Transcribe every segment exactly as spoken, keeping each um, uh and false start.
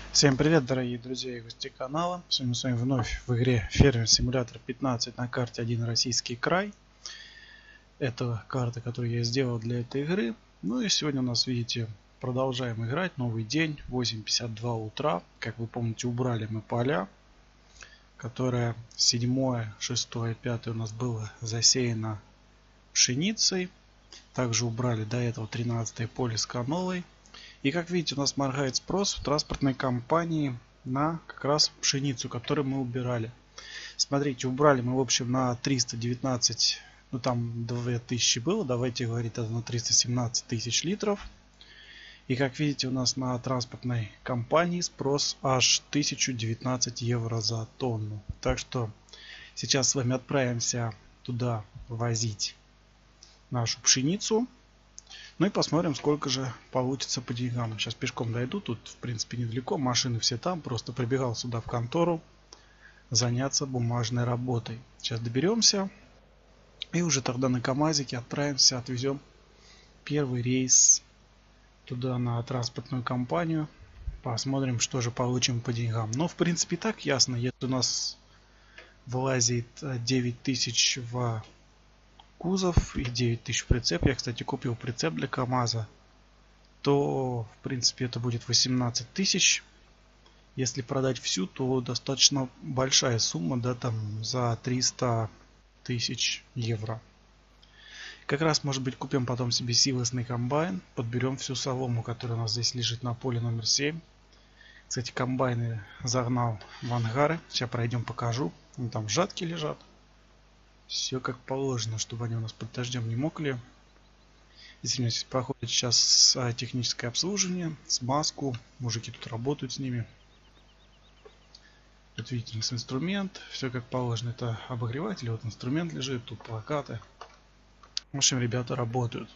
Всем привет, дорогие друзья и гости канала. Сегодня с вами вновь в игре Фермер Симулятор пятнадцать на карте один Российский край. Это карта, которую я сделал для этой игры. Ну и сегодня у нас, видите, продолжаем играть. Новый день, восемь пятьдесят два утра. Как вы помните, убрали мы поля, которое седьмое, шестое, пятое у нас было засеяно пшеницей. Также убрали до этого тринадцатое поле с канолой. И как видите, у нас моргает спрос в транспортной компании на как раз пшеницу, которую мы убирали. Смотрите, убрали мы в общем на триста девятнадцать, ну там две тысячи было, давайте говорить это на триста семнадцать тысяч литров. И как видите, у нас на транспортной компании спрос аж тысяча девятнадцать евро за тонну. Так что сейчас с вами отправимся туда возить нашу пшеницу. Ну и посмотрим, сколько же получится по деньгам. Сейчас пешком дойду, тут в принципе недалеко, машины все там. Просто прибегал сюда в контору заняться бумажной работой. Сейчас доберемся и уже тогда на КамАЗике отправимся, отвезем первый рейс туда на транспортную компанию. Посмотрим, что же получим по деньгам. Но в принципе и так ясно, если у нас влазит девять тысяч в кузов и девять тысяч прицеп. Я, кстати, купил прицеп для КамАЗа. То, в принципе, это будет восемнадцать тысяч. Если продать всю, то достаточно большая сумма, да, там за триста тысяч евро. Как раз, может быть, купим потом себе силосный комбайн. Подберем всю солому, которая у нас здесь лежит на поле номер семь. Кстати, комбайны загнал в ангары. Сейчас пройдем, покажу. Вон там жатки лежат. Все как положено, чтобы они у нас под дождем не мокли. Здесь у меня здесь проходит сейчас техническое обслуживание, смазку. Мужики тут работают с ними. Тут видите, у нас инструмент. Все как положено. Это обогреватель. Вот инструмент лежит. Тут плакаты. В общем, ребята работают.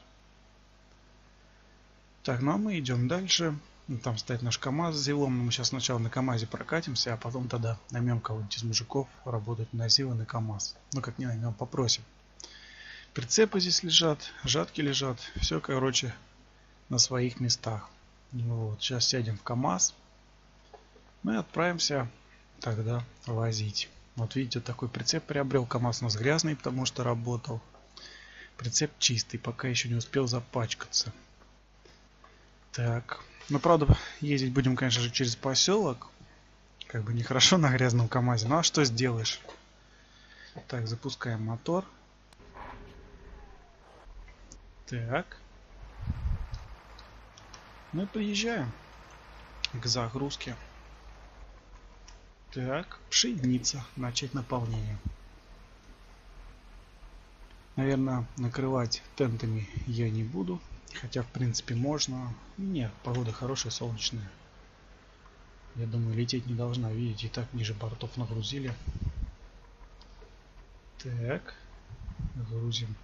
Так, ну а мы идем дальше. Там стоит наш КамАЗ с зилом. Мы сейчас сначала на КамАЗе прокатимся, а потом тогда наймем кого-нибудь из мужиков работать на зил и на КамАЗ. Ну как не наймем, попросим. Прицепы здесь лежат, жатки лежат. Все, короче, на своих местах. Вот, сейчас сядем в КамАЗ. Ну и отправимся тогда возить. Вот видите, такой прицеп приобрел. КамАЗ у нас грязный, потому что работал. Прицеп чистый, пока еще не успел запачкаться. Так. Ну, правда, ездить будем, конечно же, через поселок. Как бы нехорошо на грязном КамАЗе. Ну, а что сделаешь? Так, запускаем мотор. Так. Ну и приезжаем к загрузке. Так, пшеница. Начать наполнение. Наверное, накрывать тентами я не буду. Хотя, в принципе, можно. Нет, погода хорошая, солнечная. Я думаю, лететь не должна. Видите, и так ниже бортов нагрузили. Так. Грузим.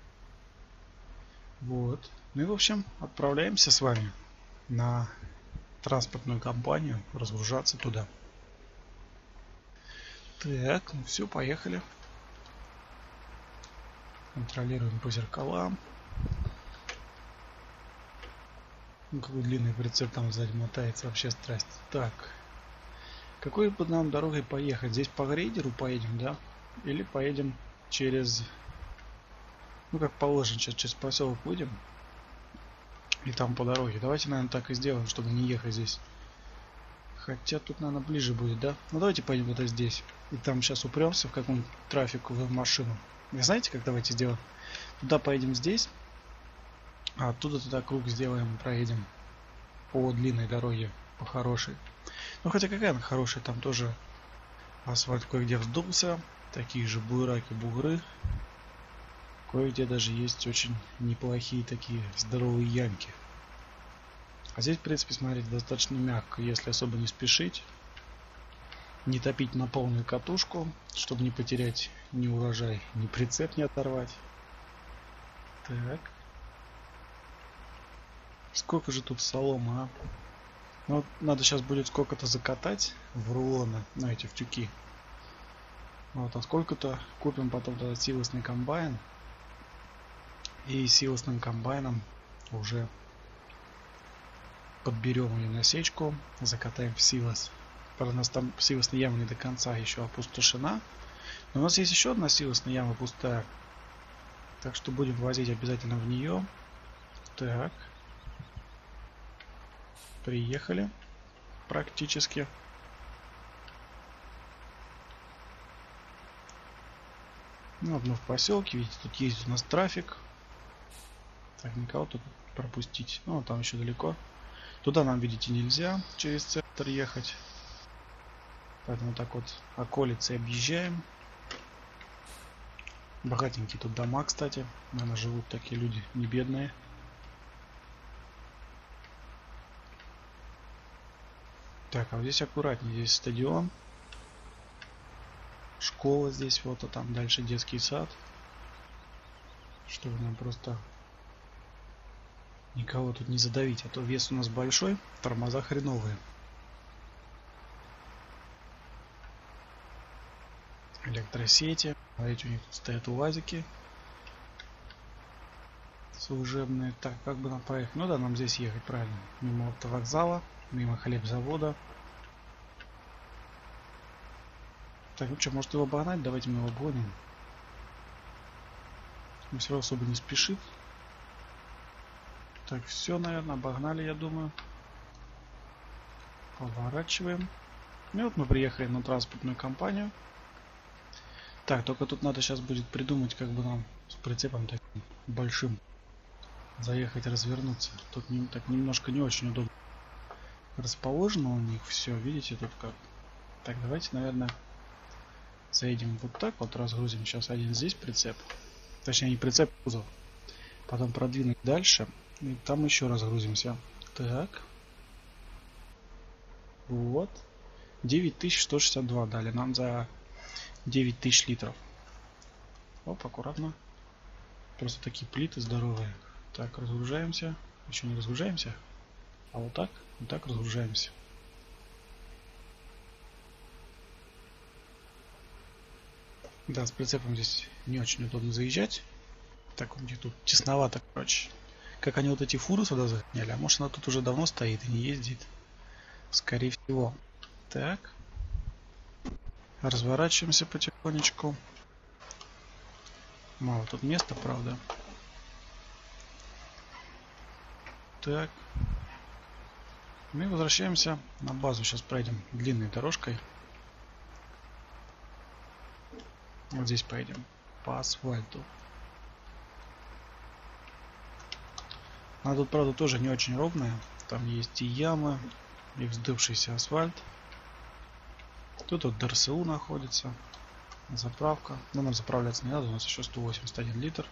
Вот. Ну и, в общем, отправляемся с вами на транспортную компанию. Разгружаться туда. Так, ну все, поехали. Контролируем по зеркалам. Ну, какой длинный прицеп там сзади мотается, вообще страсть. Так, какой бы нам дорогой поехать? Здесь по грейдеру поедем, да? Или поедем через, ну как положено, сейчас через поселок выйдем и там по дороге. Давайте, наверное, так и сделаем, чтобы не ехать здесь. Хотя тут, наверное, ближе будет, да? Ну давайте поедем вот здесь. И там сейчас упремся в каком-нибудь трафиковую машину. Вы знаете, как давайте сделаем? Туда поедем здесь. А оттуда туда круг сделаем, проедем по длинной дороге, по хорошей. Ну хотя какая она хорошая, там тоже асфальт кое-где вздулся, такие же буераки, бугры. Кое-где даже есть очень неплохие такие здоровые ямки. А здесь, в принципе, смотрите, достаточно мягко, если особо не спешить. Не топить на полную катушку, чтобы не потерять ни урожай, ни прицеп не оторвать. Так. Сколько же тут солома, а? Ну, вот надо сейчас будет сколько-то закатать в рулоны, на эти в тюки. Вот, а сколько-то купим потом тогда силосный комбайн. И силосным комбайном уже подберем ее насечку, закатаем в силос. Правда, у нас там силосная яма не до конца еще опустошена. Но у нас есть еще одна силосная яма пустая. Так что будем возить обязательно в нее. Так. Приехали. Практически. Ну, одно в поселке. Видите, тут есть у нас трафик. Так, никого тут пропустить. Ну, там еще далеко. Туда нам, видите, нельзя через центр ехать. Поэтому так вот околицы объезжаем. Богатенькие тут дома, кстати. Наверное, живут такие люди, не бедные. Так, а вот здесь аккуратнее. Здесь стадион. Школа здесь вот, а там дальше детский сад. Чтобы нам просто никого тут не задавить. А то вес у нас большой, тормоза хреновые. Электросети. Смотрите, у них тут стоят УАЗики служебные. Так, как бы нам проехать? Ну да, нам здесь ехать, правильно. Мимо автовокзала, мимо хлебзавода. Так, ну что, может его обогнать? Давайте мы его гоним. Он все равно особо не спешит. Так, все, наверное, обогнали, я думаю. Поворачиваем. И вот мы приехали на транспортную компанию. Так, только тут надо сейчас будет придумать, как бы нам с прицепом таким большим заехать, развернуться. Тут не, так немножко не очень удобно расположено у них все. Видите, тут как. Так, давайте, наверное, заедем вот так вот, разгрузим сейчас один здесь прицеп. Точнее, не прицеп, кузов. Потом продвинуть дальше. И там еще разгрузимся. Так. Вот. девять тысяч сто шестьдесят два дали нам за девять тысяч литров. Оп, аккуратно. Просто такие плиты здоровые. Так, разгружаемся. Еще не разгружаемся. А вот так, вот так разгружаемся. Да, с прицепом здесь не очень удобно заезжать. Так, у них тут тесновато, короче. Как они вот эти фуры сюда загоняли. А может, она тут уже давно стоит и не ездит. Скорее всего. Так. Разворачиваемся потихонечку. Мало тут места, правда. Так. Мы возвращаемся на базу. Сейчас пройдем длинной дорожкой. Вот здесь поедем по асфальту. Она тут, правда, тоже не очень ровная. Там есть и ямы, и вздувшийся асфальт. Тут вот ДРСУ находится. Заправка. Но нам заправляться не надо, у нас еще сто восемьдесят один литр.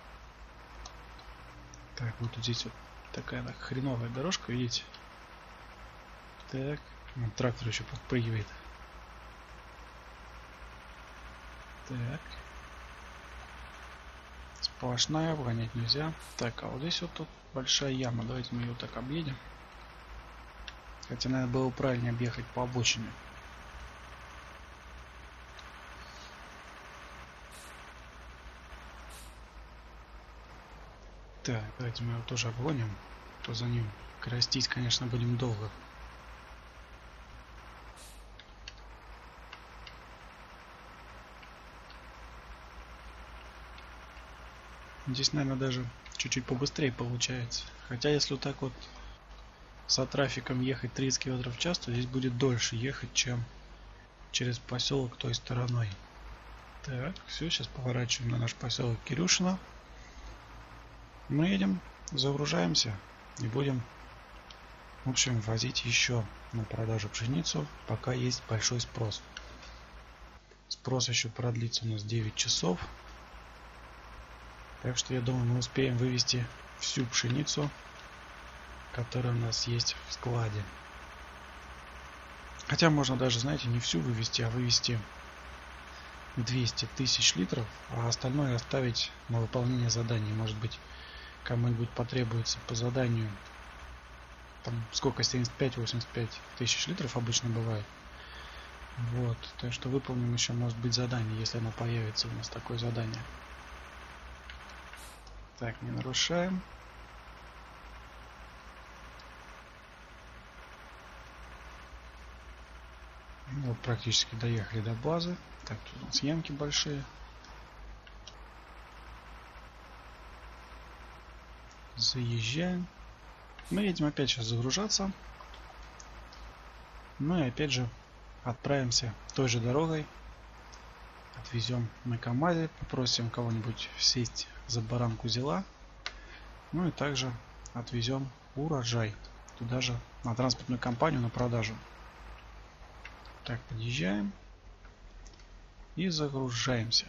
Так, вот тут здесь вот такая так, хреновая дорожка, видите? Так, вот трактор еще подпрыгивает. Так. Сплошная, обгонять нельзя. Так, а вот здесь вот тут большая яма. Давайте мы ее так объедем. Хотя, наверное, было правильнее объехать по обочине. Так, давайте мы его тоже обгоним. То за ним крастись, конечно, будем долго. Здесь, наверное, даже чуть-чуть побыстрее получается. Хотя, если вот так вот со трафиком ехать тридцать километров в час, то здесь будет дольше ехать, чем через поселок той стороной. Так, все, сейчас поворачиваем на наш поселок Кирюшино. Мы едем, загружаемся и будем, в общем, возить еще на продажу пшеницу, пока есть большой спрос. Спрос еще продлится у нас девять часов. Так что я думаю, мы успеем вывести всю пшеницу, которая у нас есть в складе. Хотя можно даже, знаете, не всю вывести, а вывести двести тысяч литров, а остальное оставить на выполнение заданий. Может быть, кому-нибудь потребуется по заданию, там сколько, семьдесят пять — восемьдесят пять тысяч литров обычно бывает. Вот, так что выполним еще, может быть, задание, если оно появится у нас, такое задание. Так, не нарушаем. Вот практически доехали до базы. Так, тут у нас ямки большие. Заезжаем. Мы едем опять сейчас загружаться. Ну и опять же отправимся той же дорогой. Отвезем на КамАЗе. Попросим кого-нибудь сесть за баранку зела. Ну и также отвезем урожай. Туда же на транспортную компанию на продажу. Так, подъезжаем. И загружаемся.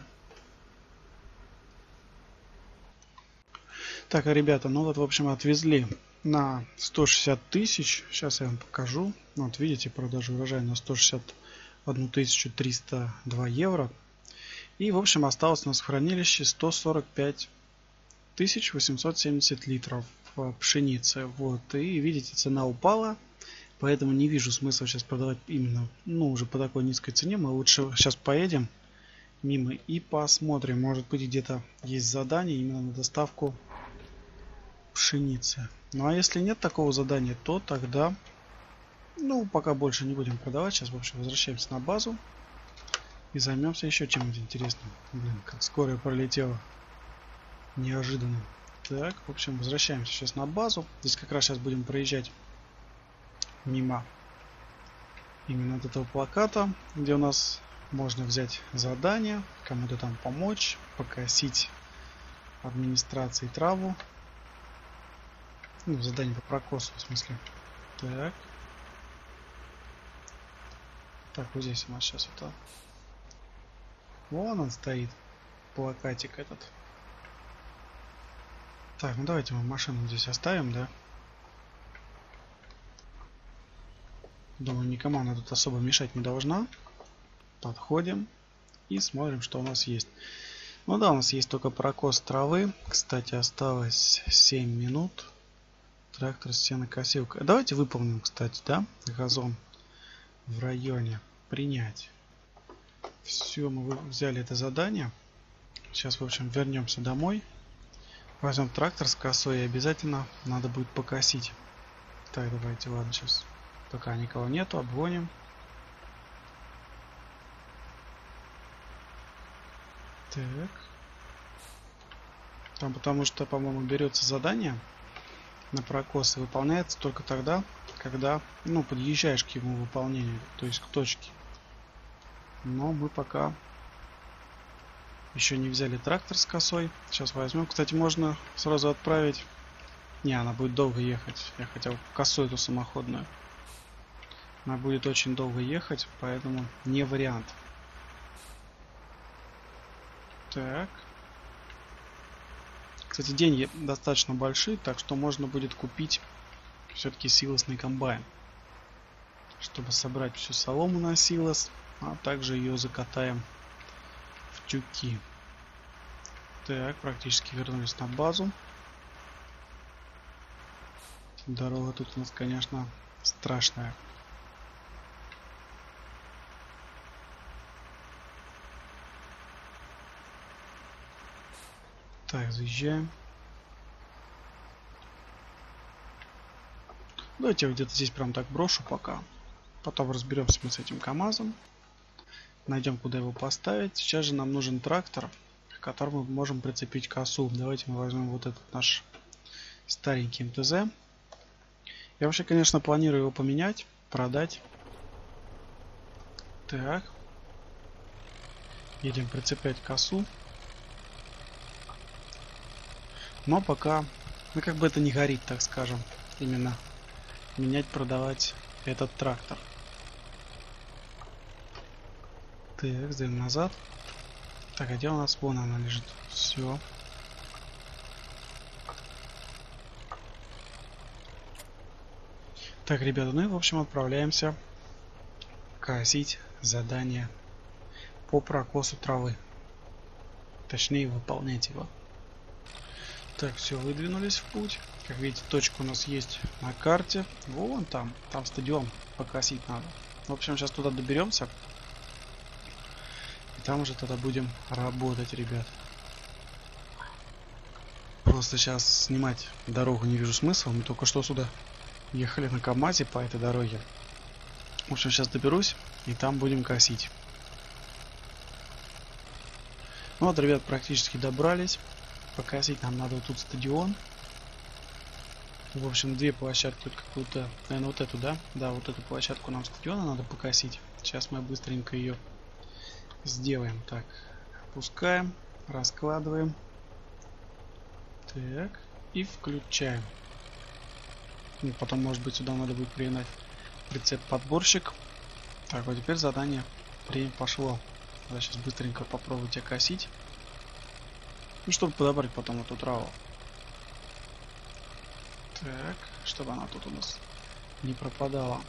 Так, ребята, ну вот, в общем, отвезли на сто шестьдесят тысяч. Сейчас я вам покажу. Вот видите, продажа урожая на сто шестьдесят одну тысячу триста два евро. И, в общем, осталось у нас в хранилище сто сорок пять тысяч восемьсот семьдесят литров пшеницы. Вот, и видите, цена упала. Поэтому не вижу смысла сейчас продавать именно, ну, уже по такой низкой цене. Мы лучше сейчас поедем мимо и посмотрим. Может быть, где-то есть задание именно на доставку пшеницы. Ну а если нет такого задания, то тогда, ну, пока больше не будем продавать. Сейчас, в общем, возвращаемся на базу и займемся еще чем-нибудь интересным. Блин, как скоро пролетело. Неожиданно. Так, в общем, возвращаемся сейчас на базу. Здесь как раз сейчас будем проезжать мимо именно от этого плаката, где у нас можно взять задание, кому-то там помочь, покосить администрации траву. Ну, задание по прокосу, в смысле. Так. Так, вот здесь у нас сейчас это. Вон он стоит. Плакатик этот. Так, ну давайте мы машину здесь оставим, да? Думаю, никому она тут особо мешать не должна. Подходим и смотрим, что у нас есть. Ну да, у нас есть только прокос травы. Кстати, осталось семь минут. Трактор, сенокосилка. Давайте выполним, кстати, да, газон в районе. Принять. Все, мы взяли это задание. Сейчас, в общем, вернемся домой. Возьмем трактор с косой и обязательно надо будет покосить. Так, давайте, ладно, сейчас. Пока никого нету, обгоним. Так. Там потому что, по-моему, берется задание на прокос и выполняется только тогда, когда, ну, подъезжаешь к его выполнению, то есть к точке. Но мы пока еще не взяли трактор с косой. Сейчас возьмем. Кстати, можно сразу отправить. Не, она будет долго ехать. Я хотел косу эту самоходную. Она будет очень долго ехать, поэтому не вариант. Так. Кстати, деньги достаточно большие, так что можно будет купить все-таки силосный комбайн. Чтобы собрать всю солому на силос, а также ее закатаем в тюки. Так, практически вернулись на базу. Дорога тут у нас, конечно, страшная. Так, заезжаем. Давайте я где-то здесь прям так брошу пока. Потом разберемся мы с этим КамАЗом. Найдем, куда его поставить. Сейчас же нам нужен трактор, к которому мы можем прицепить косу. Давайте мы возьмем вот этот наш старенький МТЗ. Я вообще, конечно, планирую его поменять, продать. Так. Едем прицеплять косу. Но пока, ну, как бы это не горит, так скажем, именно менять, продавать этот трактор. Так, сдаем назад. Так, а где у нас? Вон она лежит. Все. Так, ребята, ну и в общем отправляемся косить задание по прокосу травы. Точнее, выполнять его. Так, все, выдвинулись в путь. Как видите, точка у нас есть на карте. Вон там, там стадион покосить надо. В общем, сейчас туда доберемся. И там уже тогда будем работать, ребят. Просто сейчас снимать дорогу не вижу смысла. Мы только что сюда ехали на КамАЗе по этой дороге. В общем, сейчас доберусь, и там будем косить. Ну вот, ребят, практически добрались. Покосить нам надо вот тут стадион. В общем, две площадки, тут какую-то, наверное, вот эту, да? Да, вот эту площадку нам стадиона надо покосить. Сейчас мы быстренько ее сделаем. Так, опускаем, раскладываем. Так, и включаем. И потом, может быть, сюда надо будет пригнать прицеп-подборщик. Так, вот теперь задание время пошло. Надо сейчас быстренько попробовать окосить. Ну, чтобы подобрать потом эту траву. Так, чтобы она тут у нас не пропадала.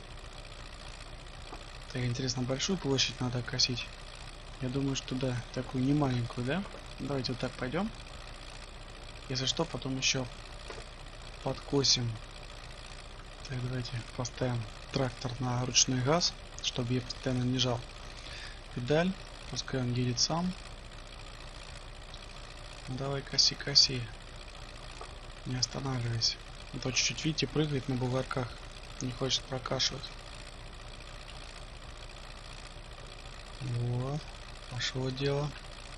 Так, интересно, большую площадь надо окосить? Я думаю, что да, такую не маленькую, да? Давайте вот так пойдем. Если что, потом еще подкосим. Так, давайте поставим трактор на ручной газ, чтобы я постоянно не жал педаль. Пускай он едет сам. Ну, давай коси, коси. Не останавливайся. А то чуть-чуть, видите, прыгает на бугорках. Не хочет прокашивать. Вот. Пошло дело.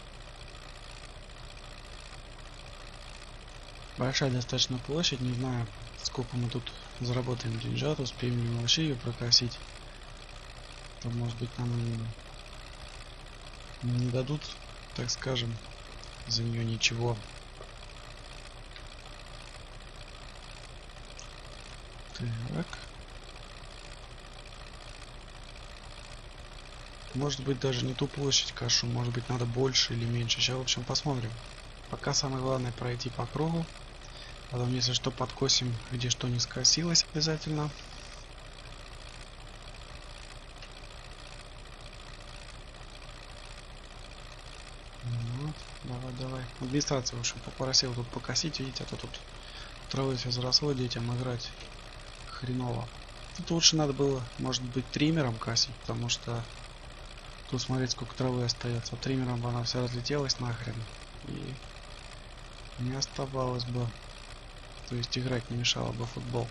Большая достаточно площадь. Не знаю, сколько мы тут заработаем деньжат. Успеем ли мы вообще ее прокосить. То, может быть, нам и не дадут, так скажем, за нее ничего. Так. Может быть, даже не ту площадь кашу, может быть, надо больше или меньше. Сейчас, в общем, посмотрим. Пока самое главное пройти по кругу. Потом, если что, подкосим, где что не скосилось обязательно. Вот, давай, давай. Администрация, в общем, попросила тут покосить, видите, а то тут травы все заросло, детям играть хреново. Тут лучше надо было, может быть, триммером косить, потому что тут смотреть, сколько травы остается. Триммером бы она вся разлетелась нахрен. И не оставалось бы. То есть играть не мешало бы футбол.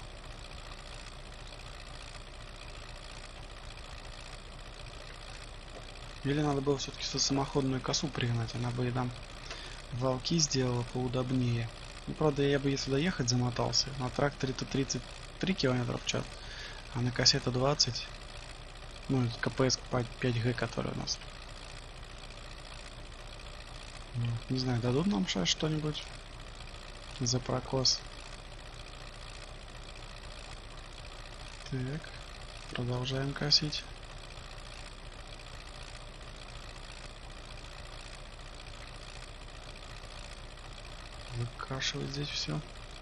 Или надо было все-таки со самоходную косу пригнать. Она бы и нам волки сделала поудобнее. Ну, правда, я бы, если доехать, замотался. На тракторе-то тридцать три километра в час, а на косе-то двадцать. Ну, это ка пэ эс пять гэ, который у нас. Не знаю, дадут нам сейчас что-нибудь за прокос. Так, продолжаем косить. Выкашивать здесь все.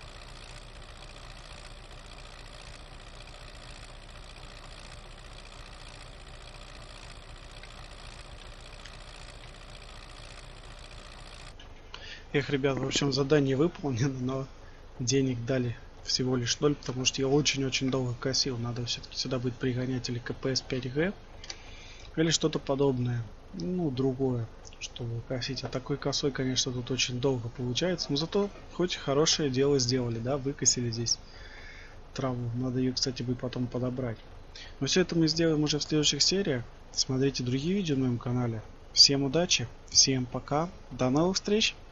Эх, ребят, в общем, задание выполнено, но денег дали всего лишь ноль, потому что я очень-очень долго косил. Надо все-таки сюда будет пригонять или ка пэ эс пять гэ, или что-то подобное, ну, другое, чтобы косить. А такой косой, конечно, тут очень долго получается, но зато хоть хорошее дело сделали, да, выкосили здесь траву. Надо ее, кстати, будет потом подобрать. Но все это мы сделаем уже в следующих сериях. Смотрите другие видео на моем канале. Всем удачи, всем пока, до новых встреч!